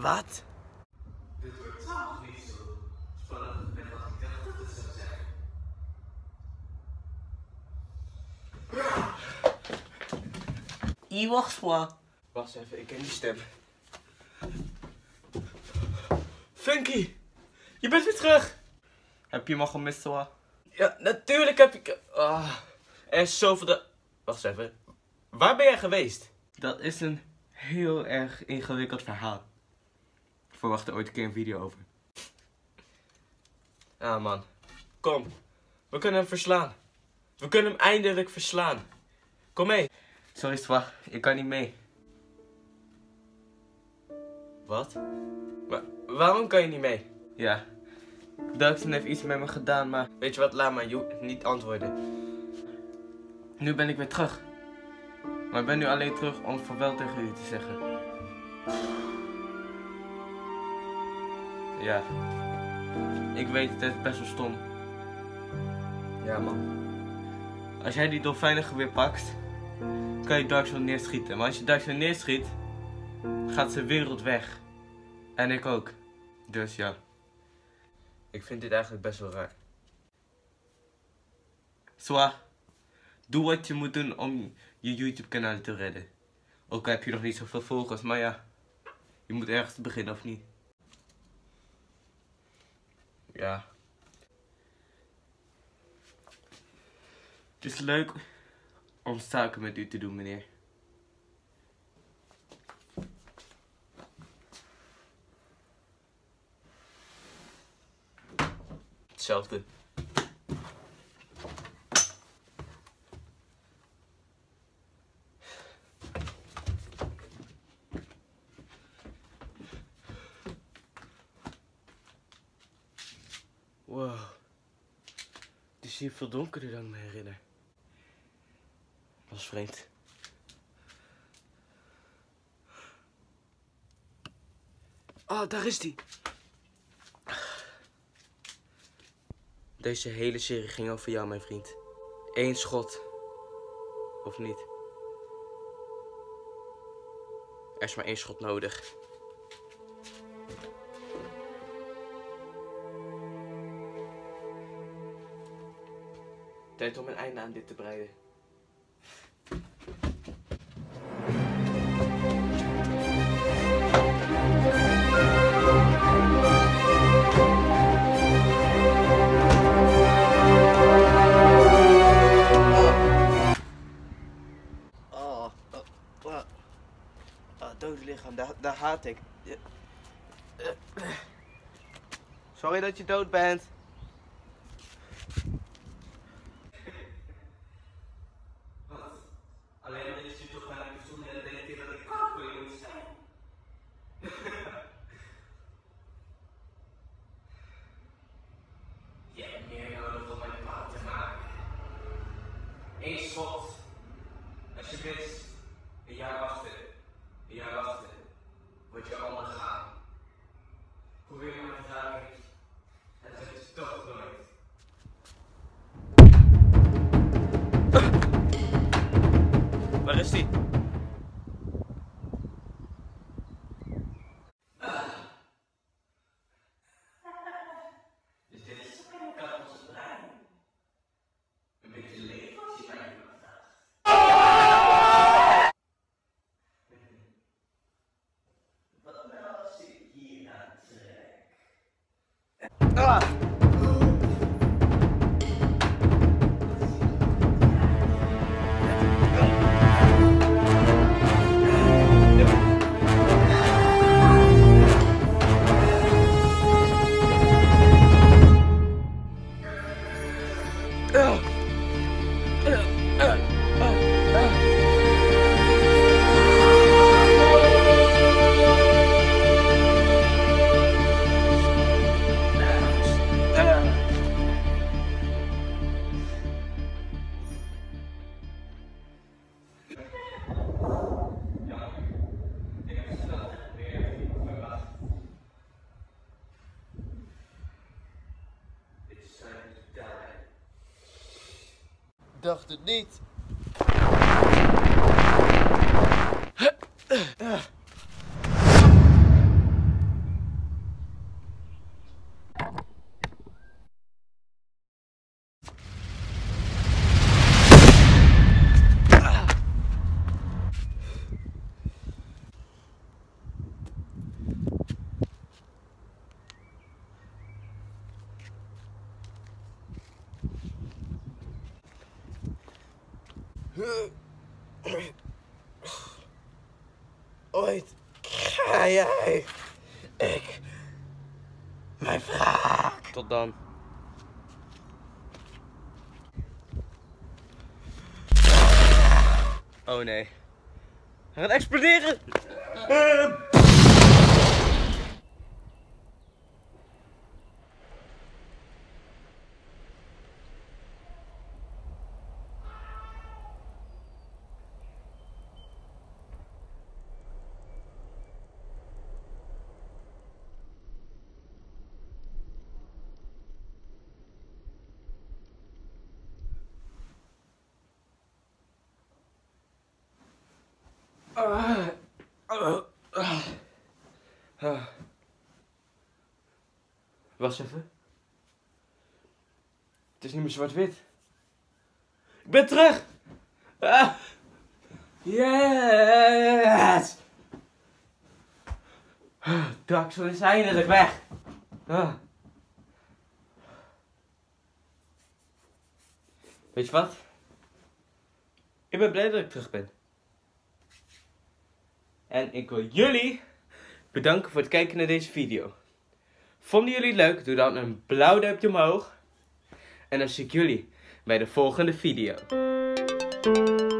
Wat? Dit wordt zelfs niet zo spannend met wat ik dacht dat het zou zijn. Wacht even, ik ken die stem. Funky! Je bent weer terug! Heb je me gemist, Swa? Ja, natuurlijk heb ik... er is zoveel de... Wacht eens even. Waar ben jij geweest? Dat is een heel erg ingewikkeld verhaal. Ik verwacht er ooit een keer een video over. Ah man. Kom. We kunnen hem verslaan. We kunnen hem eindelijk verslaan. Kom mee. Sorry Swa, ik kan niet mee. Wat? Maar waarom kan je niet mee? Ja. Duikson heeft iets met me gedaan, maar... Weet je wat, laat maar, je hoeft niet antwoorden. Nu ben ik weer terug. Maar ik ben nu alleen terug om het vaarwel tegen jullie te zeggen. Ja. Ik weet, het is best wel stom. Ja man. Als jij die dolfijnen weer pakt, kan je Darkson neerschieten. Maar als je Darkson neerschiet, gaat zijn wereld weg. En ik ook. Dus ja. Ik vind dit eigenlijk best wel raar. Swa, doe wat je moet doen om je YouTube kanaal te redden. Ook al heb je nog niet zoveel volgers, maar ja. Je moet ergens beginnen of niet? Ja. Het is leuk om zaken met u te doen, meneer. Hetzelfde. Wow. Het is hier veel donkerder dan ik me herinner. Dat is vreemd. Oh, daar is die. Deze hele serie ging over jou, mijn vriend. 1 schot. Of niet? Er is maar 1 schot nodig. Tijd om een einde aan dit te breiden. Dode lichaam, daar haat ik. Sorry dat je dood bent. Wat? Alleen omdat je toch vanuit de zon en denk je dat ik koud voor je moet zijn. Je hebt meer nodig om mijn paard te maken. 1 schot. Als je wist, een jaar wachten. Ja, wachten. Word je allemaal gaan. Probeer maar te raken. Het is toch nooit. Waar is die? Dus dit is een kat van zijn brein. Een beetje leeg als je bij iemand dacht. Wat nou als ik hier aan trek? Dacht het niet. Ooit ga jij mijn wraak. Tot dan. Oh nee. Hij gaat exploderen. Wacht even. Het is niet meer zwart-wit. Ik ben terug! Yes! Daxon is eindelijk weg. Weet je wat? Ik ben blij dat ik terug ben. En ik wil jullie bedanken voor het kijken naar deze video. Vonden jullie het leuk? Doe dan een blauw duimpje omhoog. En dan zie ik jullie bij de volgende video.